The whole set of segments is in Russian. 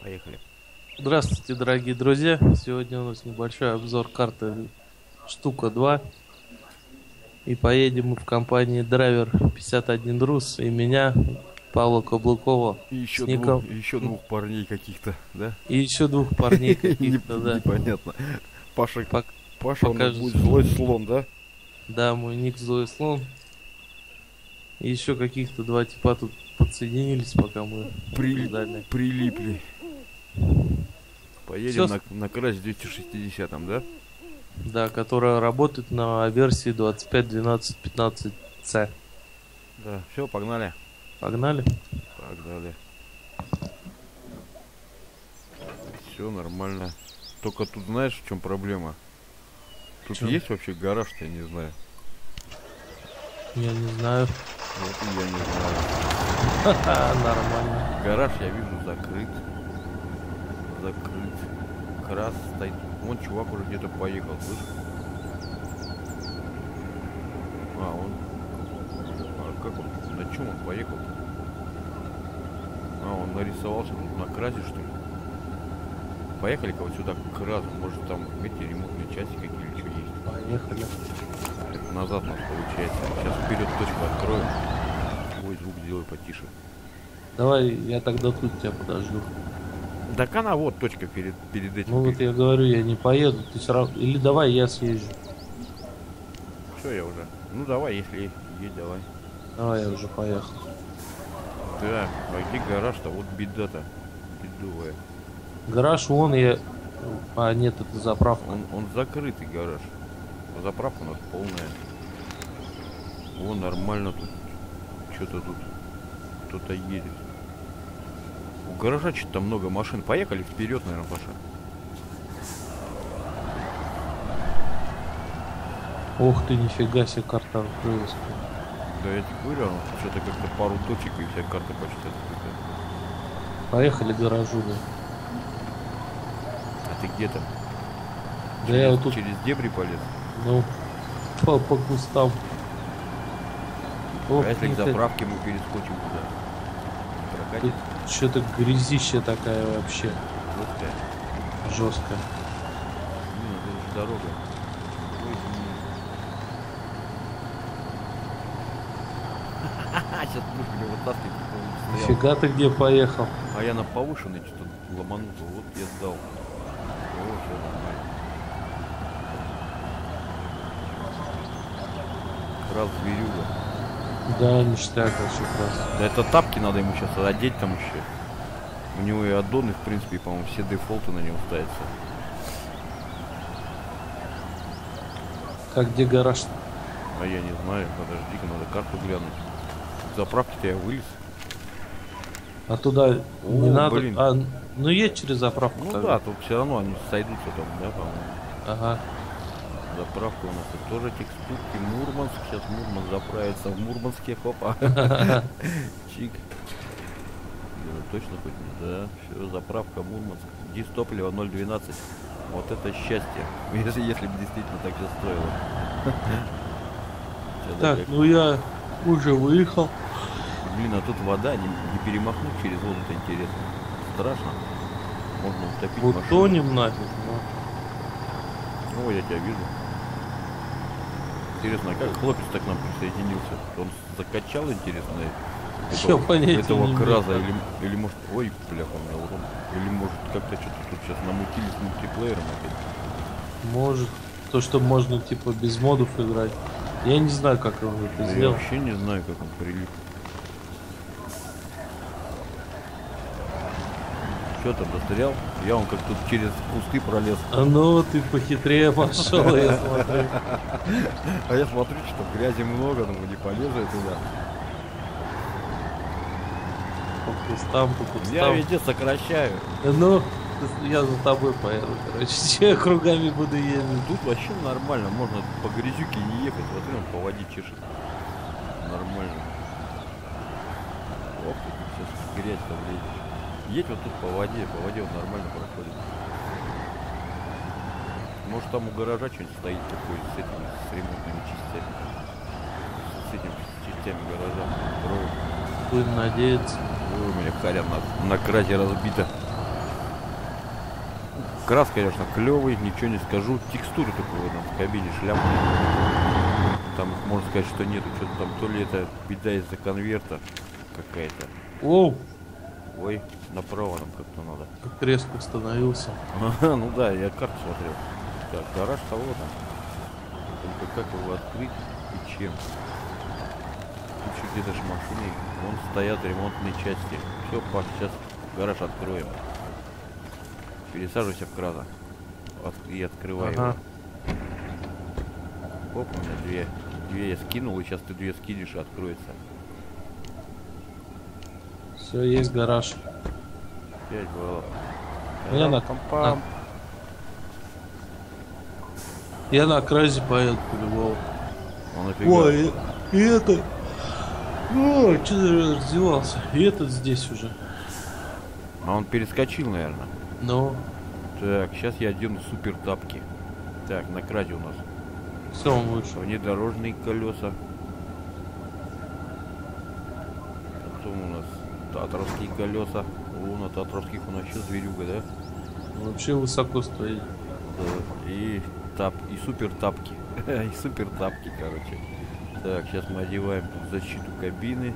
Поехали. Здравствуйте, дорогие друзья! Сегодня у нас небольшой обзор карты Штука 2. И поедем мы в компании Драйвер 51 Рус и меня, Павла Каблукова, И с еще двух, ником... еще двух парней каких-то, да? И еще двух парней каких-то, да. Непонятно. Паша, Пок- Паша у нас будет Покажешь. злой слон, да? Да, мой ник Злой Слон. И еще каких-то два типа тут подсоединились, пока мы ждали. Прилипли. Все, Поедем на Краз 260, да? да, которая работает на версии 25.12.15c. Да, все, погнали. Погнали? Погнали. Все нормально. Только тут знаешь, в чем проблема? Тут Чё? есть вообще гараж-то, я не знаю. Я не знаю. Вот и я не знаю. Ха-ха, нормально. Гараж я вижу закрыт. Закрыт. Крас стоит. Вон чувак уже где-то поехал, слышишь? Как он? На чем он поехал? Он нарисовался тут на красе, что ли? Поехали-ка вот сюда к разу. Может там эти ремонтные части какие-то что есть. Поехали. Это назад у нас получается. Сейчас вперед точку откроем. Ой, звук сделаю потише. Давай, я тогда тут тебя подожду. Так она вот точка перед этим. Ну вот я говорю, я не поеду, ты все равно... Или давай я съезжу. Все, я уже. Ну давай, если есть, давай. Давай, я уже поехал. Да, а где гараж-то? Вот беда-то. Бедовая. Гараж вон я... А, нет, это заправка. Он закрытый гараж. Заправка у нас полная. О, нормально тут. Что-то тут кто-то едет. У гаража что-то много машин. Поехали вперед, наверное, Паша. Ох ты, нифига себе, карта открылась. Да я тебе говорю, что-то как-то пару точек и вся карта почти открыта. Поехали к гаражу, да. А ты где-то? Да я вот тут, Через дебри полез? ну, по кустам. Ох, А если к нифига. заправке мы перескочим туда? Тут что-то грязища такая вообще. Жесткая. Жесткая. Ну, это же дорога. Ой, сейчас будешь меня вытаскивать. Нифига ты где поехал? А я на повышенной что-то ломанулся. Вот я сдал. О, все нормально. Раз зверюга. Да, ништяк вообще просто. Да это тапки надо ему сейчас одеть там еще. У него и аддоны, в принципе, по-моему, все дефолты на него ставятся. Как где гараж? А я не знаю, подожди-ка, надо карту глянуть. С заправки-то я вылез. А туда не надо. Блин. А, ну едь через заправку. Ну тогда. да, тут все равно они сойдутся там, да, по-моему. Ага. Заправка у нас тут тоже текстурки. Мурманск. Сейчас Мурманск заправится в Мурманске. Хопа. Чик. Точно хоть не? Да. Все, заправка Мурманск. Дистопливо 0,12. Вот это счастье. Если бы действительно так все стоило. Так, ну я уже выехал. Блин, а тут вода, не перемахнуть через воду-то интересно. Страшно. Можно утопить Вот машину. тонем нафиг. О, я тебя вижу. Интересно, а как хлопец так к нам присоединился? Он закачал, интересно, Я понятия этого не имею. краза или может... Ой, бляха, у меня урон. Или может как-то что-то тут сейчас намутили с мультиплеером опять. Может. То, что можно типа без модов играть. Я не знаю, как он это Да я сделал. вообще не знаю, как он прилип. Что там, застрял? Я он как тут через кусты пролез. А ну ты похитрее пошел, я смотрю. А я смотрю, что грязи много, думаю, не полезу я туда. По кустам. Я везде сокращаю. Ну, я за тобой поеду, короче. Че я кругами буду ездить? Тут вообще нормально, можно по грязюке не ехать, смотри, он по воде чешет. Нормально. Ох, ты тут сейчас грязь-то влезешь. Едь вот тут по воде он нормально проходит. Может там у гаража что-нибудь стоит такое с этими, с ремонтными частями. С этими частями гаража. Строим. Будем надеяться. Ой, у меня харя на красе разбита. Крас, конечно, клевый, ничего не скажу. Текстуры только в этом кабине шляпные. Там можно сказать, что нету. Что-то там, то ли это беда из-за конверта какая-то. Оу, Ой, направо нам как-то надо. как резко остановился. Ага, ну да, я карту смотрел. Так, гараж того там. Только как его открыть и чем? Тут еще где-то же машины. Вон стоят ремонтные части. Все, Паш, сейчас гараж откроем. Пересаживайся в Краза. И открывай Ага. его. Оп, у меня две я скинул, и сейчас ты две скинешь и откроется. Все, есть гараж. 5 баллов. Я на- Пам-пам. Я на кразе поеду по-любому. Он нафига? Ой, и это... Ой, что ты раздевался? И этот здесь уже. А он перескочил, наверное. Ну, Так, сейчас я одену супер тапки. Так, на краде у нас все, он вышел. внедорожные колеса. Потом у нас татровские колеса. О, на татровских у нас еще зверюга, да? Вообще высоко стоит. Да. И супер тапки. И супер тапки, короче. Так, сейчас мы одеваем тут защиту кабины.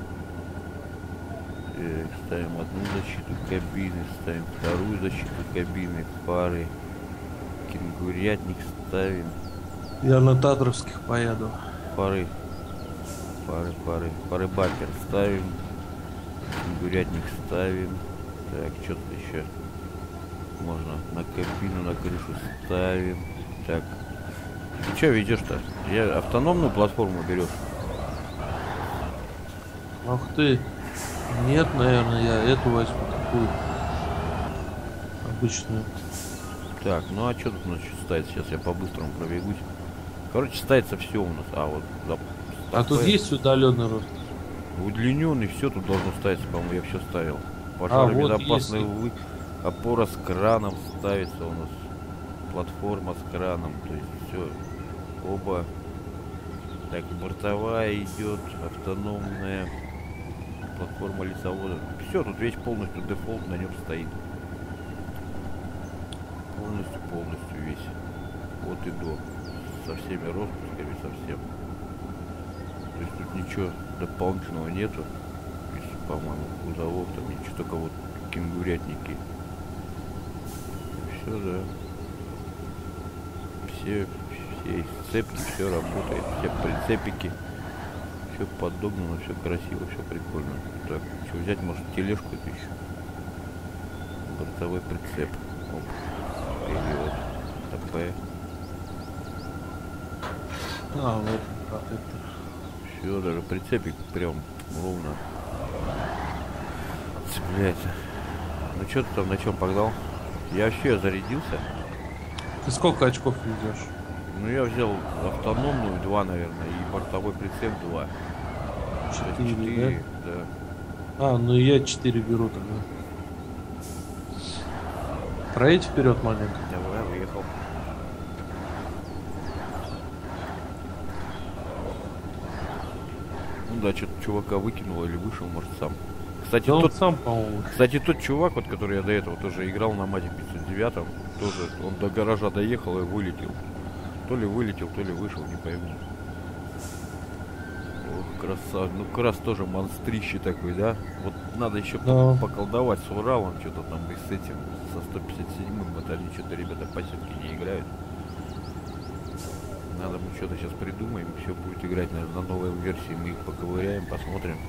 Ставим одну защиту кабины, ставим вторую защиту кабины, фары. Кенгурятник ставим. Я на Татровских поеду. Фары бампер ставим. Кенгурятник ставим. Так, что-то еще можно на кабину, на крышу ставим. Так, ты что ведешь-то? Я автономную платформу берешь? Ах ты. Нет, наверное, я эту возьму такую. Обычную. Так, ну а что тут значит ставится? Сейчас я по-быстрому пробегусь. Короче, ставится все у нас. А вот А тут есть удаленный рост? удлиненный, все тут должно ставиться, по-моему, я все ставил. вот Пожаробезопасный есть. опора с краном ставится у нас. Платформа с краном, то есть все. Оба. Так, бортовая идет, автономная. Платформа лесовода. Все, тут весь полностью дефолт на нем стоит. Полностью весь. Вот и до. Со всеми распусками, совсем. То есть тут ничего дополнительного нету. По-моему, кузовов там ничего, только вот кенгурятники. Все, да. Все цепки, все работает, все прицепики. Все подогнано, все красиво, все прикольно. Так, что взять, может, тележку эту еще? Бортовой прицеп. Оп. Вперед. ТП. А, вот протектор. Все, даже прицепик прям ровно цепляется. Ну что ты там на чем погнал? Я вообще зарядился. Ты сколько очков ведешь? Ну я взял автономную 2, наверное, и бортовой прицеп 2. 4, да? да? А, ну и я 4 беру тогда. Проедь вперед маленько. Давай, выехал. Ну да, что-то чувака выкинул или вышел, может, сам. Кстати, Да он тот, сам, по-моему. кстати, тот чувак, вот, который я до этого тоже играл на Мате 509, тоже он до гаража доехал и вылетел. То ли вылетел, то ли вышел, не пойму. Ох, красавец. Ну, Крас тоже монстрище такой, да? Вот надо еще Да. поколдовать с Уралом, что-то там и с этим, со 157-м, вот они что-то, ребята, по сетке не играют. Надо мы что-то сейчас придумаем, все будет играть, наверное, на новой версии, мы их поковыряем, посмотрим.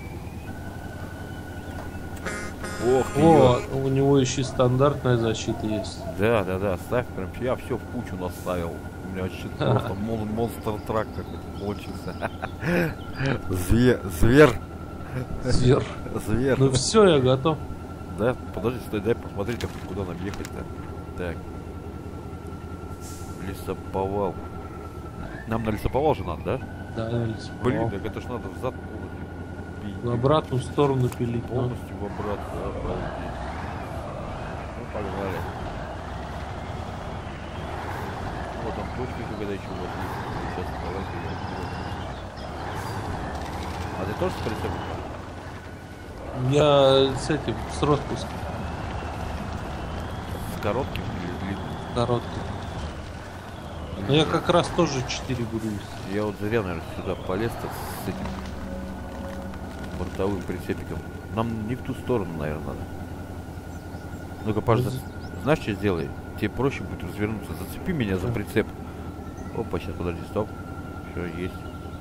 Ох ты, О, у него еще и стандартная защита есть. да, ставь прям, я все в кучу наставил. У меня вообще просто монстр трак какой-то получился. Зверь. Ну все, я готов. Да, подожди, стой, дай посмотреть, куда нам ехать-то. Так. Лесоповал. Нам на лесоповал же надо, да? Да, Блин, так это ж надо взад полностью. в обратную сторону пилить. Ну. Полностью в обратную, обалдеть. Ну, погнали. Вот там точки, когда еще вот есть. Сейчас давайте я открою. А ты тоже с прицепом? Я с этим, с распуском. С коротким или длинным? Короткий. Но я как раз тоже 4 буду вести. Я вот зря, наверное, сюда полез-то с этим бортовым прицепиком. Нам не в ту сторону, наверное, надо. Ну-ка, Паш, знаешь, что сделай? Тебе проще будет развернуться. Зацепи меня за прицеп. Опа, сейчас, подожди, стоп. Все, есть.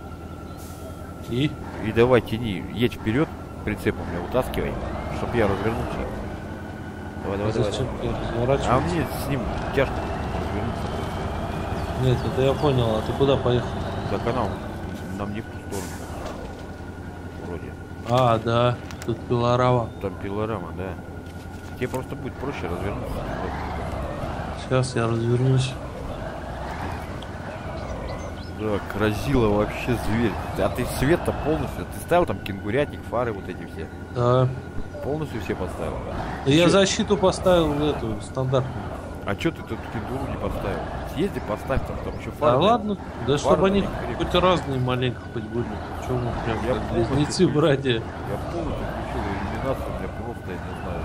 И давай, тяни, едь вперед, прицепом меня вытаскивай, чтоб я развернулся. Давай. Зачем я разворачиваюсь? А мне с ним тяжко развернуться. Нет, это я понял, а ты куда поехал? За канал. Нам не в ту сторону. Вроде. А, да, тут пилорама. Там пилорама, да. Тебе просто будет проще развернуться. Сейчас я развернусь. Да, Красила вообще зверь. А ты свет-то полностью, ты ставил там кенгурятник, фары вот эти все? Да. Полностью все поставил? Да я защиту поставил эту стандартную. А чё ты тут кенгуру не поставил? Съезди, поставь там еще фары. Да ладно, да чтобы они крепкие. хоть разные маленько хоть были. Чего мы прям Я как полностью близнецы, включил. братья. Я полностью включил иллюминацию, у меня просто, я не знаю.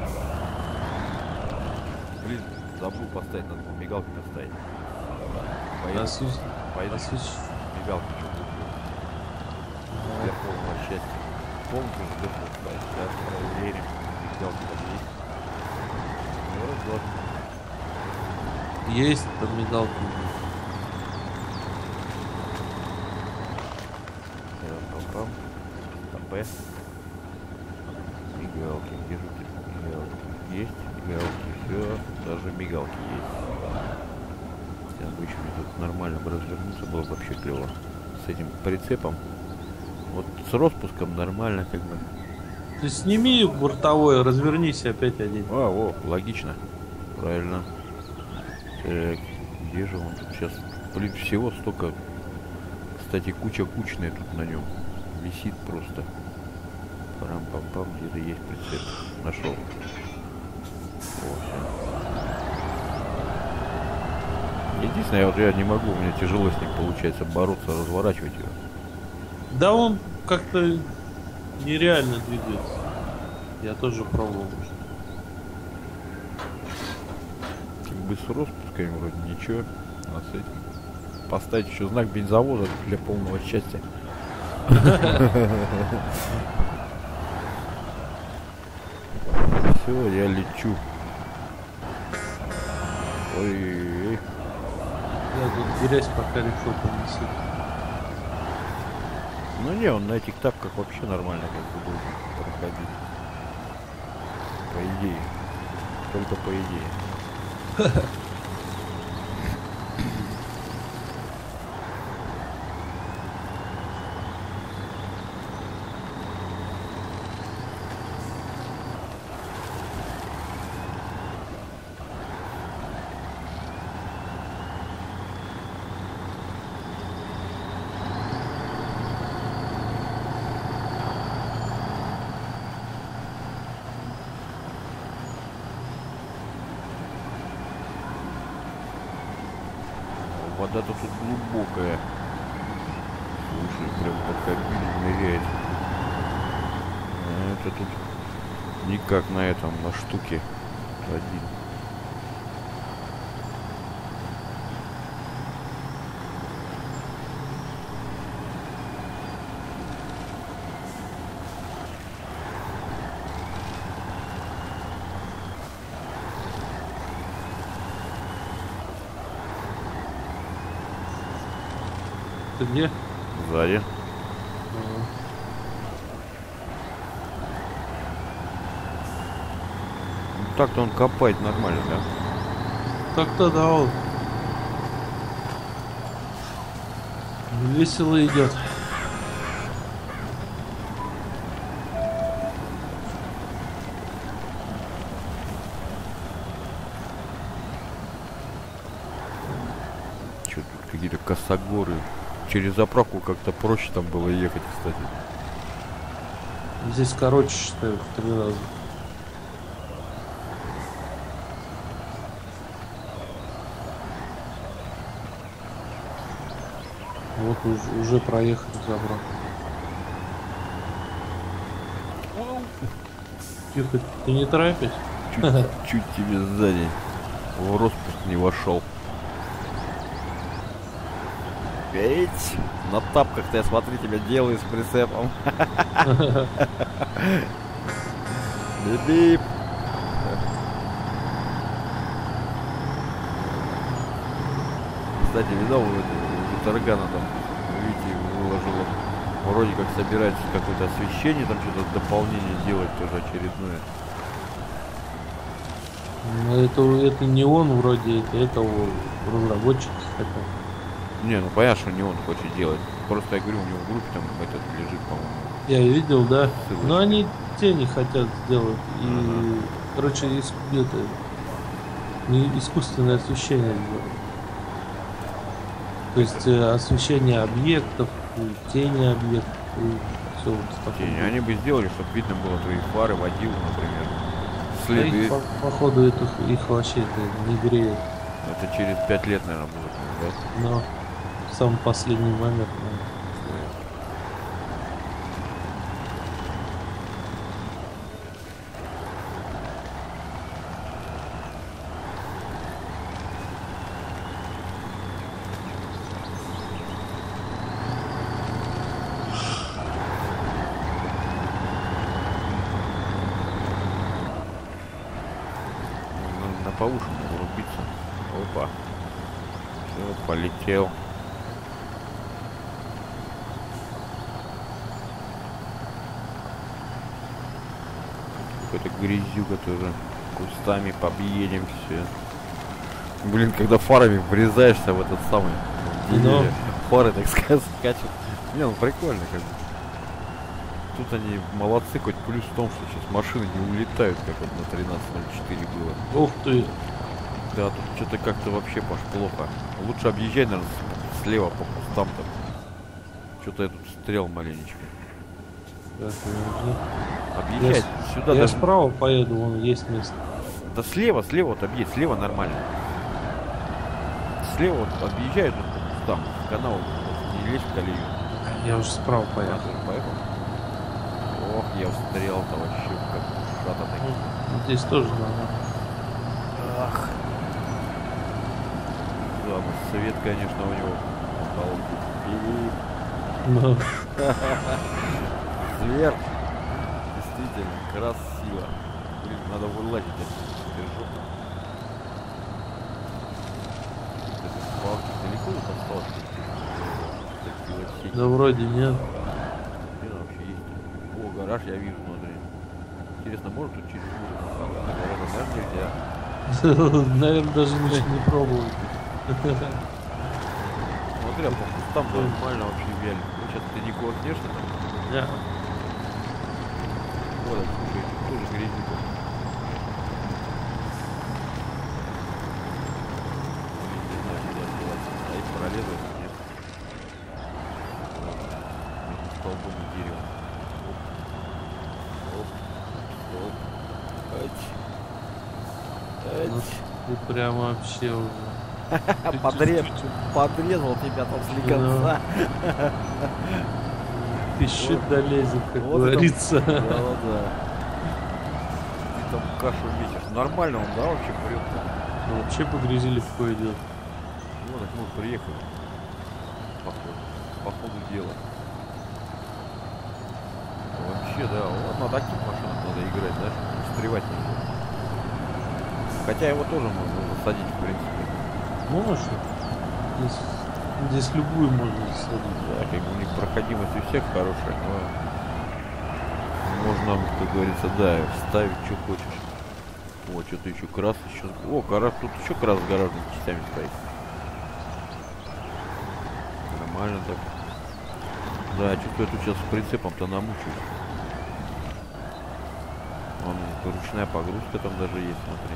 Блин, забыл поставить, надо было мигалки поставить. Поеду. Мигалки что купил. Для полного счастья. Полностью же должен ставить. Сейчас проверим. Мигалки там есть. Ну, раз, два. Есть там мигалки. Пам-пам. АП. Мигалки. Где же ты? Мигалки. Есть мигалки. Все. Даже мигалки есть. Обычно тут нормально бы развернуться было вообще клево. С этим прицепом. Вот с распуском нормально как бы. Ты сними бортовой, развернись опять один. О, логично. Правильно. Так, где же он тут сейчас? Блин, всего столько. Кстати, куча кучная тут на нем. Висит просто. Парам-пам-пам, где-то есть прицеп. Нашел. О, всё. Единственное, я не могу, у меня тяжело с ним получается бороться, разворачивать его. Да он как-то нереально двигается. Я тоже пробовал. Как бы с распусками вроде ничего, а с этим поставить еще знак бензовоза для полного счастья. Все, я лечу. Ой. Я тут грязь по колесу понесу. Ну не, он на этих тапках вообще нормально как бы должен проходить. По идее. Только по идее. Вода-то тут глубокая. Слушай, прям под кабиной ныряет. А это тут никак на этом, на штуке один. Ты где? Сзади. Ну, так-то он копает нормально, да? Так-то да, он весело идет. Что тут какие-то косогоры. Через заправку как-то проще там было ехать, кстати. Здесь короче, считаю, в 3 раза. Вот уже проехали заправку. Тихо, ты не торопись. Чуть тебе сзади. в распуск не вошел. Ведь на тапках-то я, смотри, тебя делаю с прицепом. Бип-бип. Кстати, видал, у Таргана там, видите, выложил, вроде как собирается какое-то освещение, там что-то дополнение делать тоже очередное. Это не он вроде, это разработчик хотел. Не, ну понятно, что не он хочет делать. Просто я говорю, у него в группе там этот лежит, по-моему. Я видел, да. Ссылочка. Но они тени хотят сделать. И, короче, это не искусственное освещение сделать. То есть освещение объектов, и тени объектов, и все вот такое. Тени. Они бы сделали, чтобы видно было твои фары, водил, например. А Следы. их, походу, их вообще это не греет. Это через 5 лет, наверное, будет, да? Но в самый последний момент. На повышенную врубиться. Опа. Все, полетел. Какой-то грязюка тоже. Кустами побъедем все. Блин, когда фарами врезаешься в этот самый деревья, фары, так сказать, скачут. Не, ну прикольно как бы. Тут они молодцы, хоть плюс в том, что сейчас машины не улетают, как вот на 13.04 было. Ух ты! Да, тут что-то как-то вообще плохо. Лучше объезжай, наверное, слева по кустам-то. Что-то я тут стрел маленечко. Так, Объезжай сюда. я Даже... справа поеду, вон есть место. Да слева вот объедь, слева нормально. Слева вот объезжай тут по кустам, в канал, не лезь в колею. Я уже справа поехал. Поехал. Ох, я встрял-то вообще как шата такие. Здесь тоже надо. Ах. Да, ну свет, конечно, у него Но Зверь. Действительно, красиво. Блин, надо вылазить отсюда. Держу. Далеко тут осталось? да вроде нет. Где она вообще есть? О, гараж я вижу внутри. Интересно, может тут через улицу? Наверное, нельзя. Наверное, даже не пробовал. Смотри, а по кустам нормально вообще вяль. Ну, сейчас ты не корнешь там? Да. Вот, слушай, тут тоже грязюка. Не знаю, куда деваться. А их пролезать нет. Между столбом и деревом. Оп. Оп. Ать. Ну, ты прям вообще уже. Подрезал тебя там слегонца. Пищит долезет, как Вот говорится. Да. Ты там кашу месишь. Нормально он, да, вообще прет? Ну, вообще по грязи легко идет. Ну, так мы приехали. По ходу дела. Вообще, да, вот на таких машинах надо играть, знаешь, встревать нельзя. Хотя его тоже можно засадить, в принципе. Можно? Здесь любую можно засадить. Да, как бы у них проходимость у всех хорошая, но можно, как говорится, да, вставить, что хочешь. О, что-то еще крас еще. О, гараж, тут еще крас с гаражными частями стоит. Нормально так. Да, чувствую, я тут сейчас с прицепом-то намучаюсь. Вон, ручная погрузка там даже есть, смотри.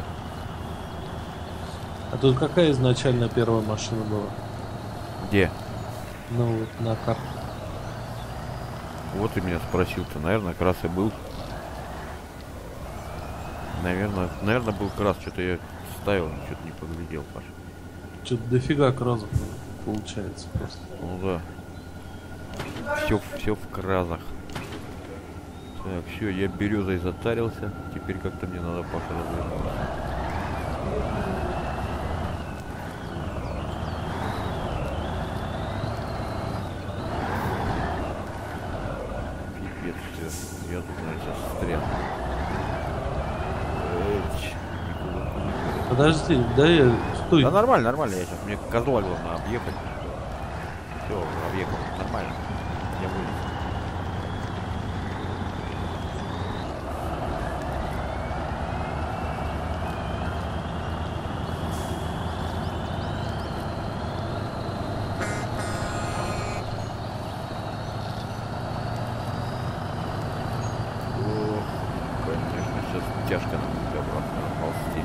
А тут какая изначально первая машина была? Где? Ну вот на карте. Вот ты меня спросил-то. Наверное, крас и был. Наверное, был крас. Что-то я ставил, что-то не поглядел, Паш. Что-то дофига кразов получается просто. Ну да. Все в кразах. Так, все, я березой затарился. Теперь как-то мне надо, Паша, развернуться. я тут, наверное, сейчас стряну. Подожди, да я... Стой. Да нормально, нормально, я сейчас, мне козла главное объехать. Все, объехал, нормально. Я вылез. Конечно, сейчас тяжко нам будет обратно ползти.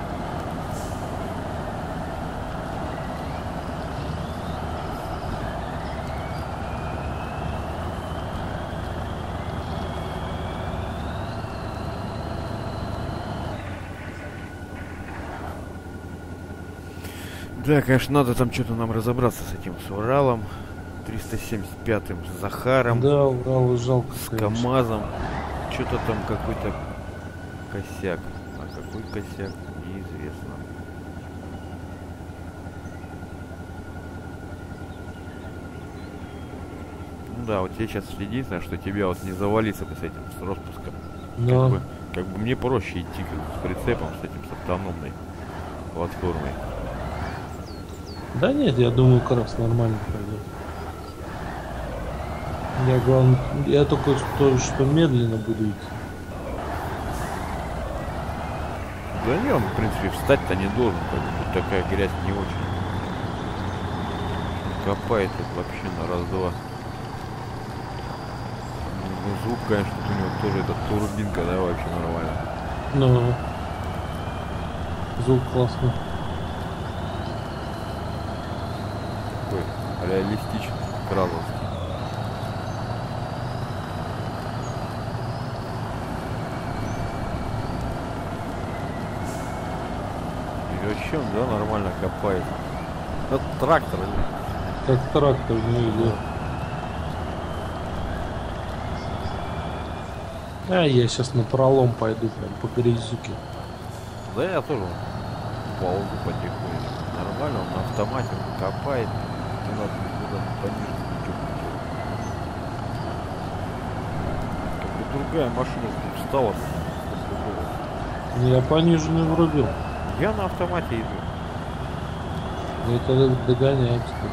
Да, конечно, надо там что-то нам разобраться с этим, с Уралом, 375-м, с Захаром, Да, Урал жалко, с конечно. КамАЗом. Что-то там какой-то косяк. А какой косяк, неизвестно. Ну да, вот тебе сейчас единственное, что тебя вот не завалиться бы с этим, с распуском. Но... Как бы мне проще идти как бы с прицепом, с этим, с автономной платформой. Да нет, я думаю, как раз нормально пойдет. Я главное, я только что медленно буду идти. Да не, он, в принципе, встать-то не должен, как бы тут такая грязь не очень. Копает тут вообще на раз-два. Ну, звук, конечно, у него тоже эта турбинка, да, вообще нормально. Ну, звук классный. Такой реалистичный, кразовский. И вообще он, да, нормально копает. Это трактор, или? Как трактор не идет. А я сейчас на пролом пойду прям по грязюке. Да я тоже ползу потихоньку. Нормально, он на автомате копает. Не надо никуда пониже ничего. Как бы другая машина тут встала. Я пониженный врубил. Я на автомате иду. Это догоняет, кстати.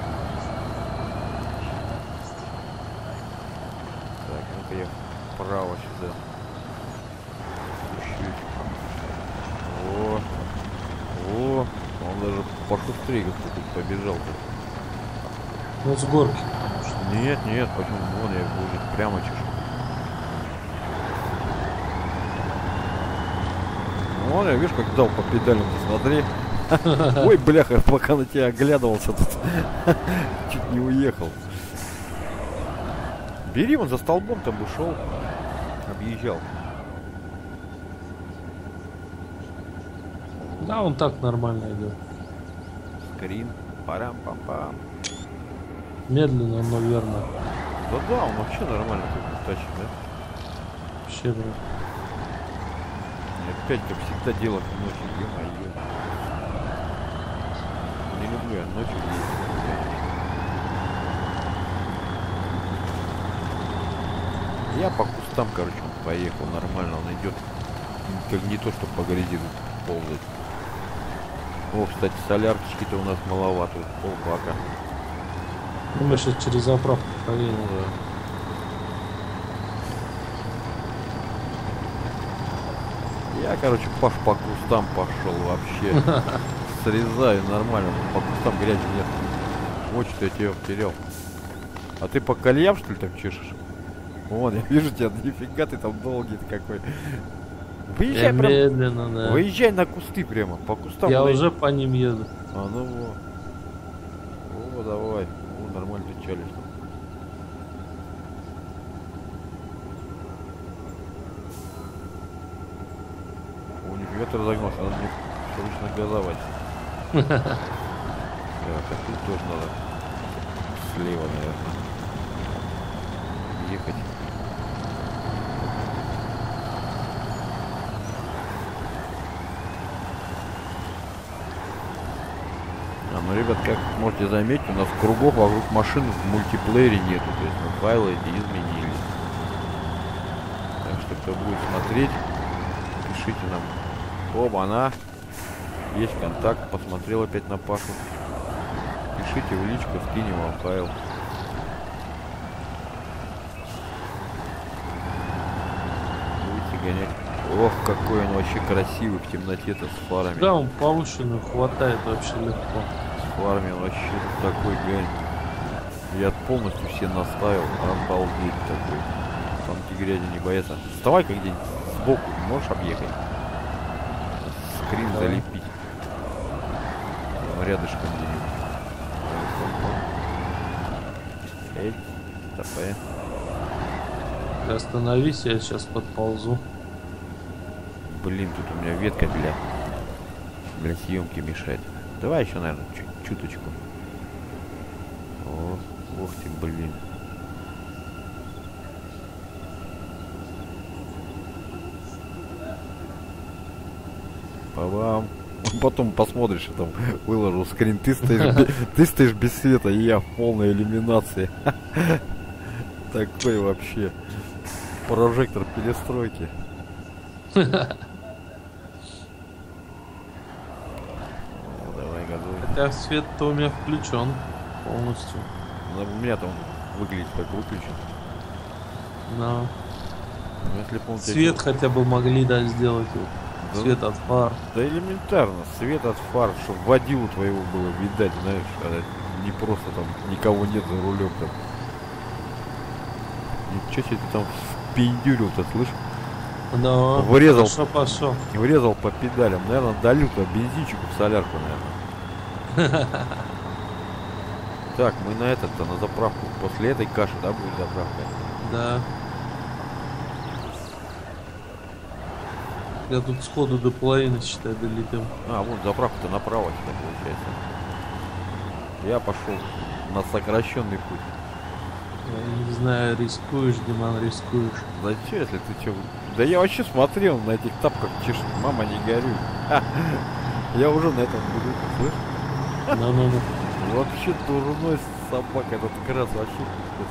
Так, ну-ка я вправо сюда. Чуть-чуть. О, он даже пошустрее как-то тут побежал-то. Ну с горки. Нет, нет, почему? Вон я уже прямо чешу. Вон я, видишь, как дал по педалям, посмотри. Ой, бляха, пока на тебя оглядывался тут. Чуть не уехал. Бери, он за столбом там ушел. Объезжал. Да, он так нормально идет. Скрин. Парам-пам-пам. Медленно, но верно. Да-да, он вообще нормально тут тащит, да? Вообще, да. И опять, как всегда, дело к ночи. Ё-моё. Не люблю я ночью ездить. Я по кустам, короче, он поехал нормально, он идет как не то, что по грязи ползать. О, кстати, солярочки-то у нас маловато, полбака. Ну, мы сейчас через заправку проедем. Ну да. Я, короче, по кустам пошел вообще. Срезаю нормально, по кустам грязи нет. Очень-то я тебя потерял. А ты по кольям, что ли, там чешешь? Вон, я вижу тебя, нифига ты там долгий какой. Выезжай Я прям. медленно, да. Выезжай на кусты прямо, по кустам. Я выезжай. уже по ним еду. А ну во. О, давай. О, нормально ты чалишь там. О, нифига ты разогнался, надо мне срочно газовать. Так, а тут тоже надо слева, наверное, ехать. Ну, ребят, как можете заметить, у нас кругов вокруг машин в мультиплеере нету. То есть мы файлы эти изменили. Так кто будет смотреть, пишите нам. Оба, она. Есть контакт, посмотрел опять на Пашу. Пишите в личку, скинем вам файл. Будете гонять. Ох, какой он вообще красивый в темноте-то с фарами. Да, он повышенную хватает вообще легко. С фарами вообще такой гань. Я полностью все наставил, обалдеть такой. Танки грязи не боятся. Вставай как где-нибудь сбоку, можешь объехать? Скрин залепить. Рядышком где-нибудь. Эй, стопэ. Ты остановись, я сейчас подползу. Блин, тут у меня ветка для съемки мешает. Давай еще, наверное, чуточку. О, ох ты, блин. Па-бам. Потом посмотришь, что там выложу скрин. Ты стоишь без света, и я в полной иллюминации. Такой вообще прожектор перестройки. Давай, газуй. Хотя свет-то у меня включен полностью. У меня там выглядит как выключен. Но Ну, если помните, свет хотя бы могли, да, сделать. Вот. Да. Свет от фар. Да элементарно, свет от фар, чтобы водилу твоего было видать, знаешь, когда не просто там никого нет за рулем там. Ничего себе ты там впендюрил-то, слышь? Да, Врезал. пошел. Врезал по педалям, наверное, долил-то бензинчику в солярку, наверное. Так, мы на этот-то, на заправку. После этой каши, да, будет заправка? Да. Я тут сходу до половины, считай, долетел. А, вот заправка-то направо сюда получается. Я пошел на сокращенный путь. Я не знаю, рискуешь, Диман, рискуешь. Зачем, если ты что? Да я вообще смотрел на этих тапках, чеш, мама, не горюй. Я уже на этом буду, слышь? Ну-ну-ну. Вообще дурной собака, этот крас вообще пиздец.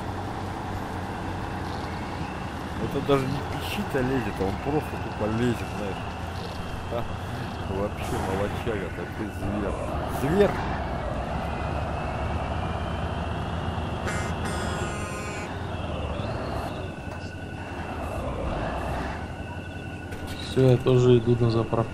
Это даже не пищит, а лезет, а он просто тупо лезет, знаешь. Вообще молодчага, такой зверь. Зверь! Все, я тоже иду на заправку.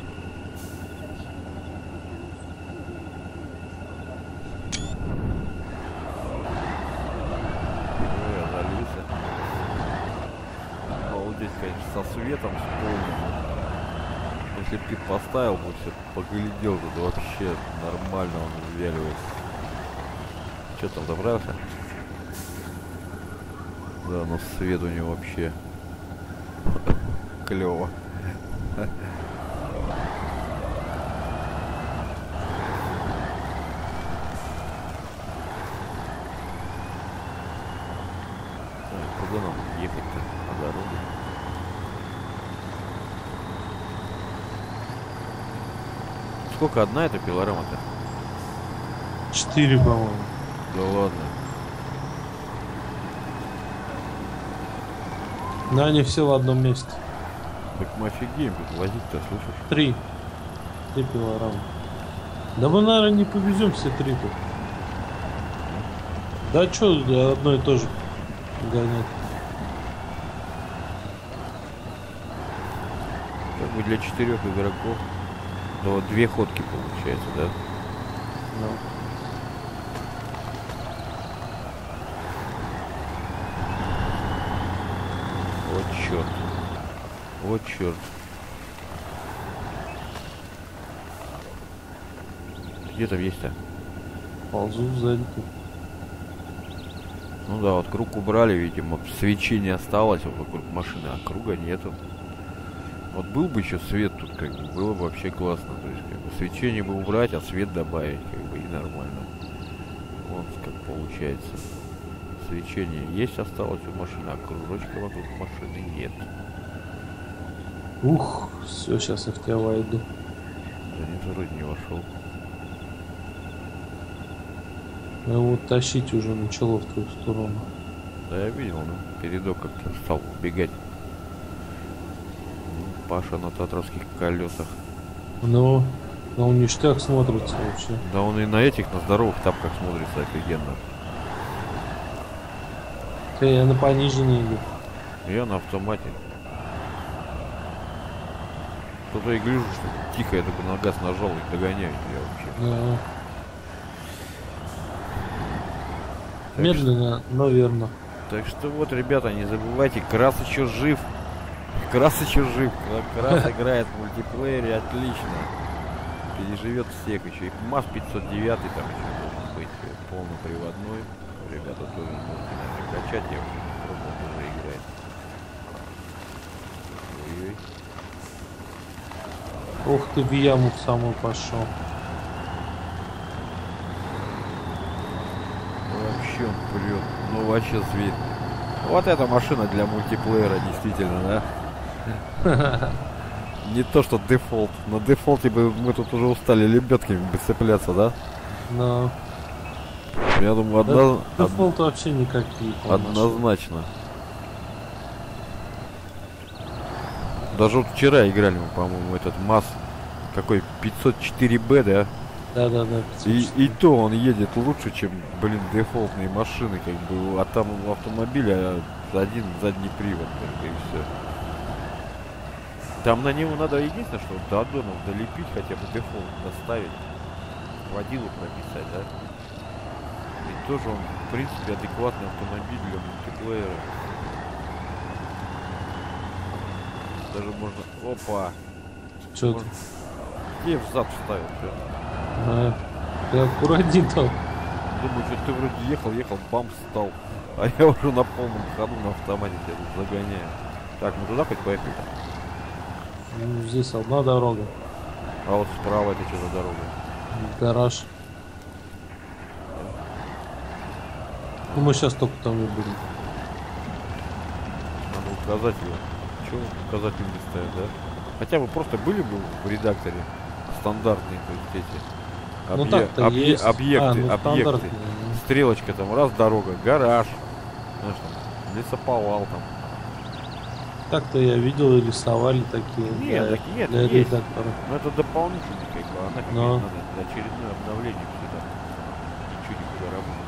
Я залился. Молодец, конечно, со светом, с полным. Если бы ты поставил бы все, поглядел, то вообще нормально он ввяливает. Че там, добрался? Да, но свет у него вообще клево. Куда нам ехать-то по дороге? Сколько одна эта пилорама-то? 4, по-моему. Да ладно. Да, они все в одном месте. Так мы офигеем тут возить-то, слышишь? 3. 3 килограмма. Да мы, наверное, не повезем все 3 тут. Да что, да, одно и то же гонять. Как бы для 4 игроков. Да вот 2 ходки получается, да? Да. Вот черт. Вот черт. Где там есть-то? Ползу сзади тут. Ну да, вот круг убрали, видимо, свечение осталось вот вокруг машины, а круга нету. Вот был бы еще свет тут, как бы, было бы вообще классно. То есть, как бы, свечение бы убрать, а свет добавить, как бы, и нормально. Вот как получается. Свечение есть осталось у машины, а кружочка вокруг машины нет. Ух, все, сейчас я в тебя войду. Да нет, вроде не вошел. Его тащить уже начало в твою сторону. Да я видел, ну, передок как-то стал убегать. Паша на татарских колесах. Ну, он ништяк смотрится вообще. Да он и на этих, на здоровых тапках смотрится офигенно. Я на понижении иду. Я на автомате. Кто-то и гляжу, что тихо, я только на газ нажал и догоняю тебя вообще. Да. Так Медленно, но верно. Так что вот, ребята, не забывайте, Крас еще жив. Крас еще жив. Крас играет в мультиплеере отлично. Переживет всех еще. И МАЗ 509 там еще должен быть полноприводной. Ребята тоже можете, наверное, качать. Я уже пробовал, тоже играет. Ой-ой. Ух ты, в яму в самую пошел. Вообще он прет. Ну вообще зверь. Вот эта машина для мультиплеера, действительно, да? Не то что дефолт. На дефолте бы мы тут уже устали лебедками бы цепляться, да? Но Я думаю, дефолт вообще никакие. однозначно. Даже вот вчера играли мы, по-моему, этот МАЗ какой 504Б, да? Да. И то он едет лучше, чем, блин, дефолтные машины, как бы, а там в автомобиле один задний привод, только и все. Там на него надо единственное, что до аддонов долепить, хотя бы дефолт доставить, водилу прописать, да? И тоже он, в принципе, адекватный автомобиль для мультиплеера. Даже можно... Опа! Че ты? Где взад вставил, что? Ты аккуратней там. Думаю, что ты вроде ехал, бам, встал. А я уже на полном ходу на автомате тебя тут загоняю. Так, мы туда хоть поехали-то? Ну, здесь одна дорога. А вот справа это что за дорога? Гараж. Ну, мы сейчас только там и будем. Надо указатели. Чего указатели не ставят, да? Хотя бы просто были бы в редакторе стандартные, то есть эти Ну так-то есть. объекты. Стрелочка там, раз дорога, гараж, знаешь, там, лесоповал там. Так-то я видел и рисовали такие. Нет, для, такие нет, для есть. редактора. Но это дополнительный, как бы, а нафиг Но. надо для очередное обновление всегда. Ничего никуда работать.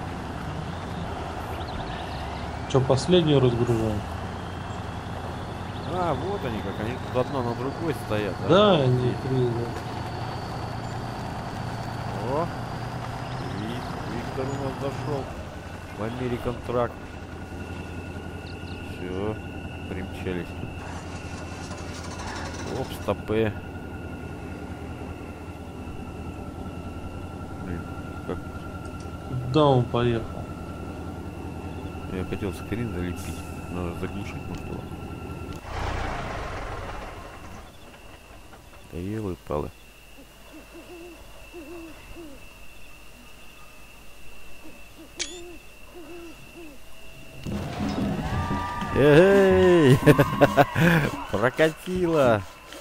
Что, последнюю разгружаем? А, вот они как, они тут одно на другой стоят. Да, они три, да. О, Виктор у нас зашел в American Truck. Все, примчались. Оп, стопы. Блин, как... Куда он поехал? Я хотел скрин залепить. Надо заглушить, может, его. Да елы-палы. Эй! Прокатило!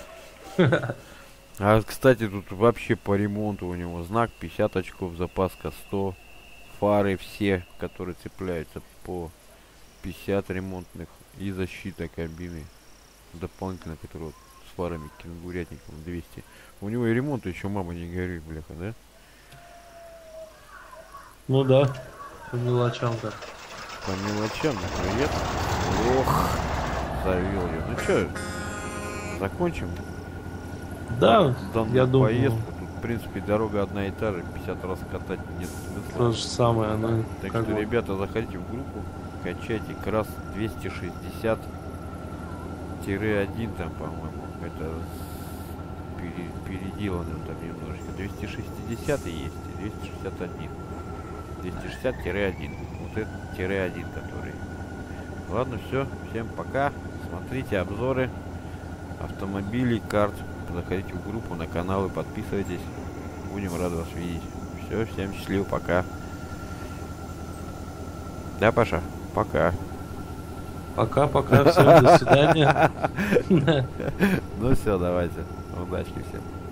А, кстати, тут вообще по ремонту у него знак 50 очков, запаска 100. Фары все, которые цепляются по 50 ремонтных. И защита кабины. Дополнительно, которая вот с фарами кенгурятником 200. У него и ремонт еще, мама, не горит, бляха, да? Ну да, по мелочам как. По мелочам, привет. Ох, завел я. Ну что, закончим? Да, Данную я думаю, поездку. Тут, в принципе, дорога одна и та же. 50 раз катать нет смысла. то же самое. Она Так как что, бы... ребята, заходите в группу, качайте крас 260-1 там, по-моему. Это переделано там немножечко. 260 есть и 261. 260-1. Вот это -1, который. Ладно, все. Всем пока. Смотрите обзоры автомобилей, карт. Заходите в группу, на каналы, подписывайтесь. Будем рады вас видеть. Все, всем счастливо, пока. Да, Паша? Пока. Пока-пока, всем до свидания. Ну все, давайте. Удачи всем.